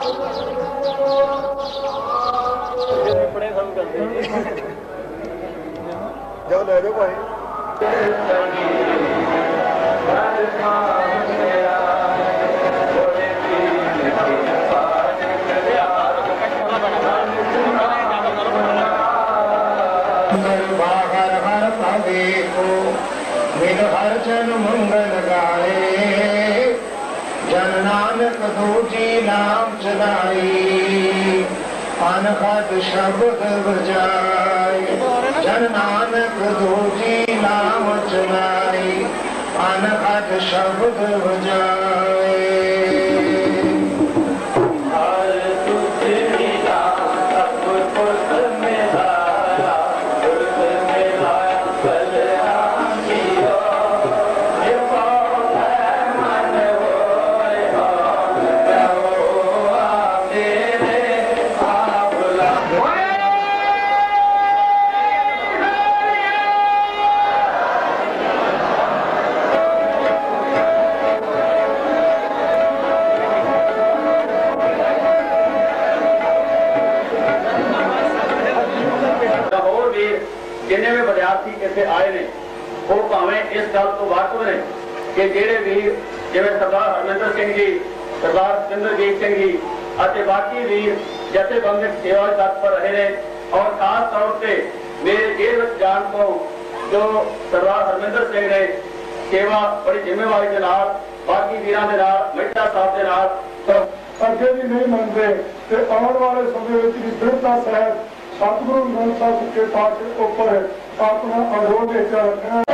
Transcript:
जाओ ले जाओ भाई। हर हर प्रभु मिल हर जन मंगल गाए, जन नानक दूजी नाम चलाई, अनहद शब्द बजाए। जन नानक दूजी नाम चलाई, अनहद शब्द बजाए। जिन्हें भी विद्यार्थी इतने आए ने वो भावें इस गल तो वाकफ ने कि जेडे वीर जिवें सरदार हरमिंदर सिंह जी, सरदार सिमरनजीत सिंह जी और बाकी वीर जथेबंदक सेवा तत्पर रहे ने। और खास तौर पर मेरे जेल जान तो जो सरदार हरमिंदर सिंह ने सेवा बड़ी जिम्मेवारी के नाल बाकी वीरां दे नाल मेहता साहब दे नाल अगे भी नहीं मनते ते आने वाले समय में बिरता साहब सतगुरु ग्रंथ साहिब के पाठ के ऊपर अपना अरोध रखना।